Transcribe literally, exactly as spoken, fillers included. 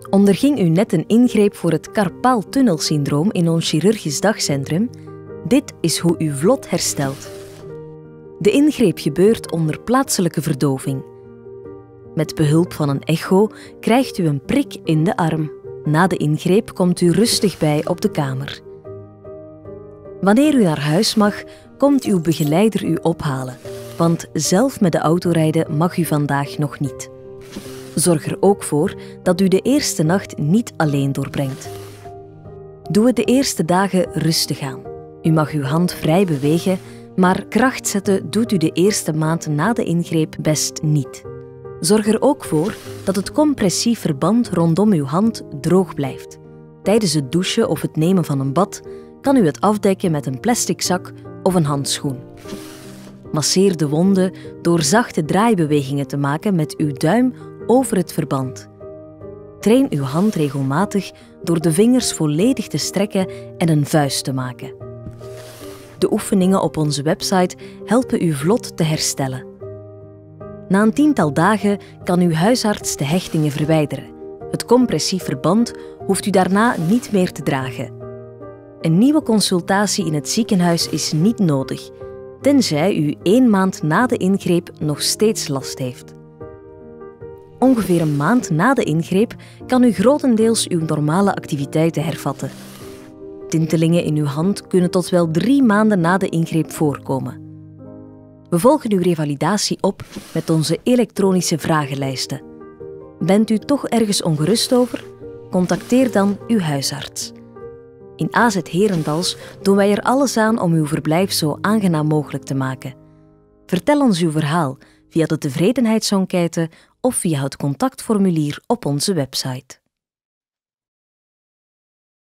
Onderging u net een ingreep voor het carpaaltunnelsyndroom in ons chirurgisch dagcentrum? Dit is hoe u vlot herstelt. De ingreep gebeurt onder plaatselijke verdoving. Met behulp van een echo krijgt u een prik in de arm. Na de ingreep komt u rustig bij op de kamer. Wanneer u naar huis mag, komt uw begeleider u ophalen, want zelf met de auto rijden mag u vandaag nog niet. Zorg er ook voor dat u de eerste nacht niet alleen doorbrengt. Doe het de eerste dagen rustig aan. U mag uw hand vrij bewegen, maar kracht zetten doet u de eerste maand na de ingreep best niet. Zorg er ook voor dat het compressief verband rondom uw hand droog blijft. Tijdens het douchen of het nemen van een bad kan u het afdekken met een plastic zak of een handschoen. Masseer de wonden door zachte draaibewegingen te maken met uw duim over het verband. Train uw hand regelmatig door de vingers volledig te strekken en een vuist te maken. De oefeningen op onze website helpen u vlot te herstellen. Na een tiental dagen kan uw huisarts de hechtingen verwijderen. Het compressief verband hoeft u daarna niet meer te dragen. Een nieuwe consultatie in het ziekenhuis is niet nodig, tenzij u één maand na de ingreep nog steeds last heeft. Ongeveer een maand na de ingreep kan u grotendeels uw normale activiteiten hervatten. Tintelingen in uw hand kunnen tot wel drie maanden na de ingreep voorkomen. We volgen uw revalidatie op met onze elektronische vragenlijsten. Bent u toch ergens ongerust over? Contacteer dan uw huisarts. In A Z Herendals doen wij er alles aan om uw verblijf zo aangenaam mogelijk te maken. Vertel ons uw verhaal via de tevredenheidsenquête of via het contactformulier op onze website.